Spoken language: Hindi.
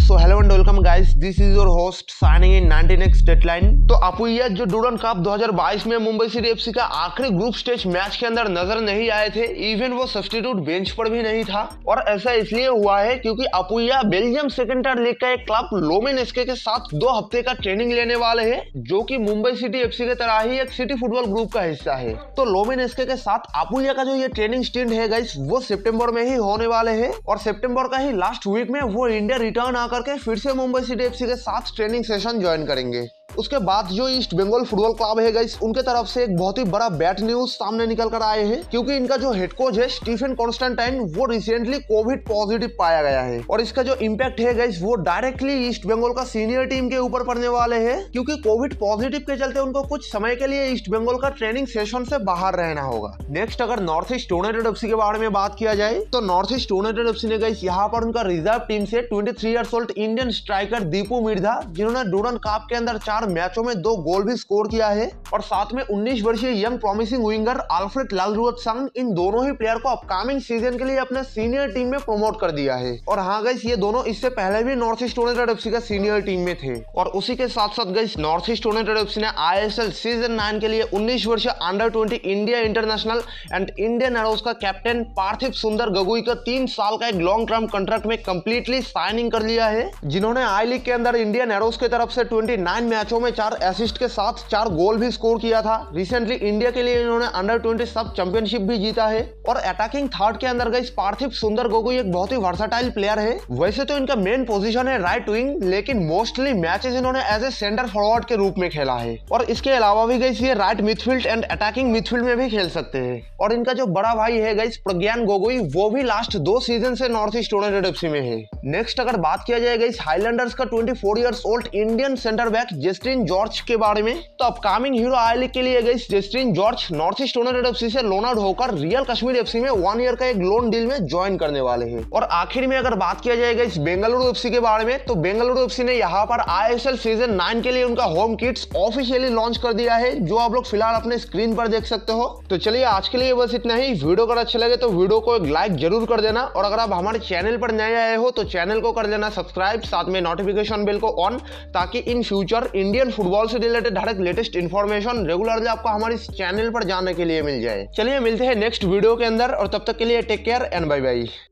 So hello and welcome guys, this is your host signing in 19x deadline. तो अपुया जो डूरन कप 2022 में मुंबई सिटी एफसी का आखिरी ग्रुप स्टेज मैच के अंदर नजर नहीं आए थे। इवन वो सब्स्टिट्यूट बेंच पर भी नहीं था और ऐसा इसलिए हुआ है क्योंकि Apuia Belgium second tier league का एक क्लब लोमेन एसके के साथ 2 हफ्ते का ट्रेनिंग लेने वाले हैं, जो कि मुंबई सिटी एफसी के तरह ही एक सिटी फुटबॉल ग्रुप का हिस्सा है। तो लोमेन एसके के साथ अपुया का जो ये ट्रेनिंग स्टिंट है गाइस, वो सितंबर में ही होने वाले हैं और सितंबर का ही लास्ट वीक में वो इंडिया रिटर्न आकर के फिर से मुंबई सिटी एफसी के साथ ट्रेनिंग सेशन ज्वाइन करेंगे। उसके बाद जो ईस्ट बंगाल फुटबॉल क्लब है गाइस, उनके तरफ से एक बहुत ही बड़ा बैड न्यूज सामने निकल कर आए हैं, क्योंकि इनका जो हेड कोच है स्टीफन कॉन्स्टेंटाइन, वो रिसेंटली कोविड पॉजिटिव पाया गया है और इसका जो इम्पैक्ट है गाइस, वो डायरेक्टली ईस्ट बंगाल का सीनियर टीम के ऊपर पड़ने वाले हैं, क्योंकि कोविड पॉजिटिव के चलते उनको कुछ समय के लिए ईस्ट बंगाल का ट्रेनिंग सेशन से बाहर रहना होगा। नेक्स्ट अगर नॉर्थ ईस्ट यूनाइटेड एफसी के बारे में बात किया जाए तो नॉर्थ ईस्ट यूनाइटेड एफसी ने गाइस यहाँ पर उनका रिजर्व टीम से 23 years old Indian striker Deepu Mirdha, जिन्होंने डूरन कप के अंदर 4 मैचों में 2 गोल भी स्कोर किया है, और साथ में 19 वर्षीय young promising winger Alfred Lalruatsanga, इन दोनों ही प्लेयर को अपकमिंग सीजन के लिए अपने सीनियर टीम में प्रमोट कर दिया है। और हाँ गाइस, ये दोनों इससे पहले भी नॉर्थ ईस्ट यूनाइटेड एफसी का सीनियर टीम में थे। और उसी के साथ साथ गाइस, नॉर्थ ईस्ट यूनाइटेड एफसी ने आईएसएल सीजन 9 के लिए 19 वर्षीय under 20 India international and Indian Arrows का कैप्टन पार्थिव सुंदर गगोई का 3 साल का एक लॉन्ग टर्म कॉन्ट्रैक्ट में कंप्लीटली साइनिंग कर लिया है, जिन्होंने आई लीग के अंदर इंडियन एरोज की तरफ से 29 मैचों में 4 असिस्ट के साथ 4 गोल भी स्कोर किया था। रिसेंटली इंडिया के लिए इन्होंने अंडर 20 सब चैंपियनशिप भी जीता है। और अटैकिंग थर्ड के अंदर गाइस, पार्थिव सुंदर गगोई एक बहुत ही वर्सेटाइल प्लेयर है। वैसे तो इनका मेन पोजीशन है राइट विंग, लेकिन मोस्टली मैचेस इन्होंने एज ए सेंटर फॉरवर्ड के रूप में खेला है। और इसके अलावा भी गाइस, ये right midfield and attacking midfield में भी खेल सकते हैं। और इनका जो बड़ा भाई है गाइस प्रज्ञान गोगोई, वो भी लास्ट 2 सीजन से नॉर्थ ईस्ट यूनाइटेड एफसी में है। नेक्स्ट अगर बात किया जाए गाइस, हाईलैंडर्स का 24 years old Indian centre back Justin George के बारे में, तो अपकमिंग हीरो आई लीग के लिए guys Justin George North East United FC से लोन आउट होकर रियल कश्मीर एफसी में 1 ईयर का एक लोन डील में ज्वाइन करने वाले हैं। और आखिर में अगर बात किया जाए गाइस बेंगलुरु एफसी के बारे में, तो बेंगलुरु एफसी ने यहाँ पर आईएसएल सीजन 9 के लिए उनका होम किट्स ऑफिशियली लॉन्च कर दिया है, जो आप लोग फिलहाल अपने स्क्रीन पर देख सकते हो। तो चलिए आज के लिए बस इतना ही। वीडियो अगर अच्छा लगे तो वीडियो को एक लाइक जरूर कर देना, और अगर आप हमारे चैनल पर नए आए हो तो चैनल को कर देना सब्सक्राइब, साथ में नोटिफिकेशन बेल को ऑन, ताकि इन फ्यूचर इंडियन फुटबॉल से रिलेटेड हर एक लेटेस्ट इन्फॉर्मेशन रेगुलरली आपको हमारे इस चैनल पर जानने के लिए मिल जाए। चलिए मिलते हैं नेक्स्ट वीडियो के अंदर, और तब तक के लिए take care and bye bye.